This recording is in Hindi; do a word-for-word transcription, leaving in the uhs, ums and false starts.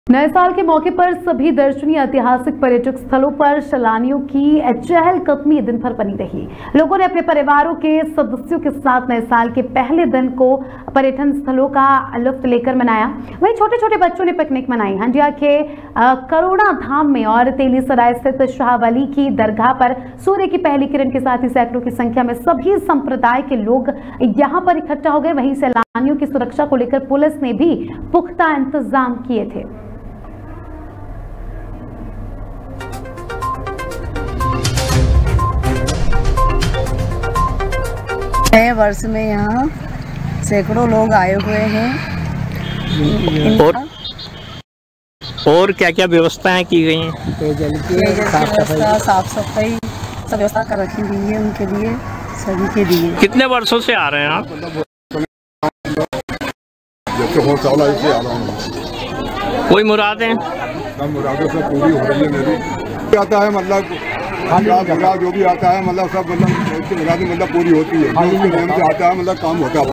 नए साल के मौके पर सभी दर्शनीय ऐतिहासिक पर्यटक स्थलों पर सैलानियों की चहलकदमी दिन भर बनी रही। लोगों ने अपने परिवारों के सदस्यों के साथ नए साल के पहले दिन को पर्यटन स्थलों का लुत्फ लेकर मनाया। वहीं छोटे छोटे बच्चों ने पिकनिक मनाई। हंडिया के करोड़ा धाम में और तेली सराय स्थित शाहवली की दरगाह पर सूर्य की पहली किरण के साथ ही सैकड़ों की संख्या में सभी संप्रदाय के लोग यहाँ पर इकट्ठा हो गए। वहीं सैलानियों की सुरक्षा को लेकर पुलिस ने भी पुख्ता इंतजाम किए थे। नए वर्ष में यहाँ सैकड़ों लोग आए हुए हैं। और और क्या क्या व्यवस्थाएं की गई हैं? पेयजल की व्यवस्था, साफ सफाई सब व्यवस्था कर रखी हुई है उनके लिए, सभी के लिए। कितने वर्षों से आ रहे हैं आप? कोई मुरादें? मुरादें सब पूरी हो रही है मेरी। आता है मतलब जो भी आता है मतलब सब मतलब मुरादें मतलब पूरी होती है। जो उसके नाम से आता है मतलब काम होता है।